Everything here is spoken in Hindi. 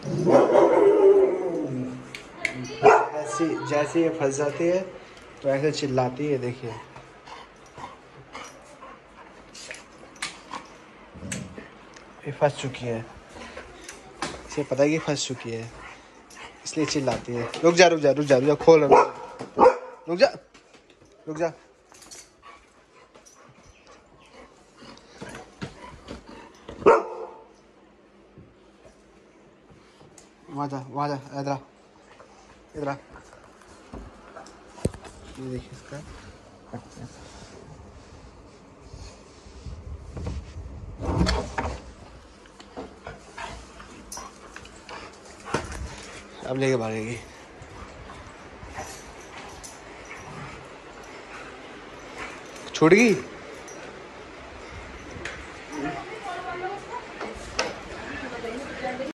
जैसे ये फंस जाती है तो ऐसे चिल्लाती है, देखिए। ये फंस चुकी है, इसे पता है कि फंस चुकी है, इसलिए चिल्लाती है। रुक जा रुक जा रुक जा रुक जा, खोल, रुक जा रुक जा। वहाँ जा इधर आ, इधर आ। ये देखिए इसका। अब लेके भागेगी। छूट गई।